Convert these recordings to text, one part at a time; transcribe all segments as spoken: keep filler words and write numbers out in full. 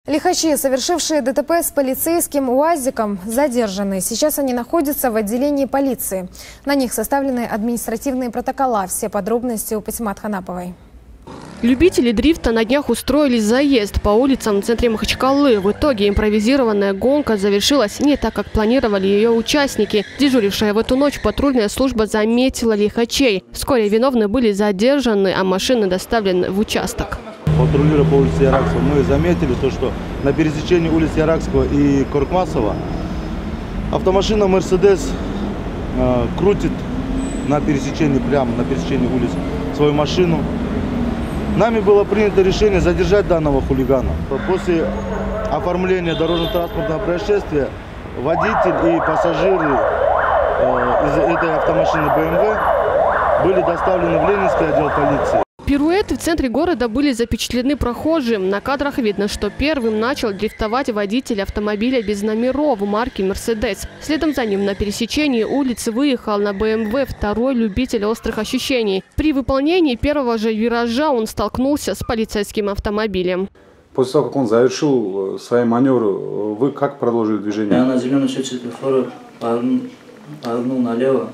Лихачи, совершившие ДТП с полицейским УАЗиком, задержаны. Сейчас они находятся в отделении полиции. На них составлены административные протокола. Все подробности у Патимат Ханаповой. Любители дрифта на днях устроили заезд по улицам в центре Махачкалы. В итоге импровизированная гонка завершилась не так, как планировали ее участники. Дежурившая в эту ночь патрульная служба заметила лихачей. Вскоре виновные были задержаны, а машины доставлены в участок. Патрулируя по улице Яракского, мы заметили то, что на пересечении улиц Яракского и Коркмасова автомашина «Мерседес» э, крутит на пересечении, прямо на пересечении улиц свою машину. Нами было принято решение задержать данного хулигана. После оформления дорожно-транспортного происшествия водитель и пассажиры э, из этой автомашины бэ эм вэ были доставлены в Ленинский отдел полиции. Пируэты в центре города были запечатлены прохожим. На кадрах видно, что первым начал дрифтовать водитель автомобиля без номеров марки «Мерседес». Следом за ним на пересечении улицы выехал на бэ эм вэ второй любитель острых ощущений. При выполнении первого же виража он столкнулся с полицейским автомобилем. После того, как он завершил свои маневры, вы как продолжили движение? Я на зеленый свет светофора повернул налево.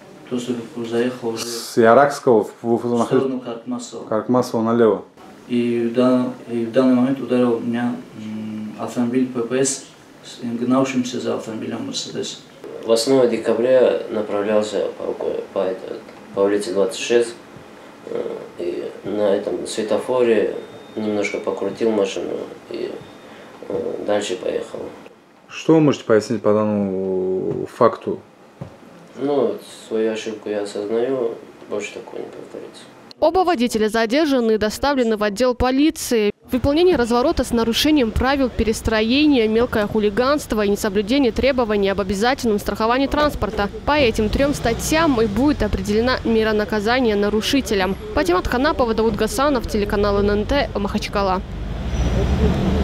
Заехал уже с Яракского в, в сторону Каркмасова. Каркмасова налево. И в, дан, и в данный момент ударил меня автомобиль пэ пэ эс, гнавшимся за автомобилем «Мерседес». восьмого декабря направлялся по, по, по улице двадцать шесть. И на этом светофоре немножко покрутил машину и дальше поехал. Что вы можете пояснить по данному факту? Ну, свою ошибку я осознаю, больше такого не повторится. Оба водителя задержаны и доставлены в отдел полиции. Выполнение разворота с нарушением правил перестроения, мелкое хулиганство и несоблюдение требований об обязательном страховании транспорта. По этим трем статьям и будет определена мера наказания нарушителям. Патимат Ханапова, Дауд Гасанов, телеканал эн эн тэ, Махачкала.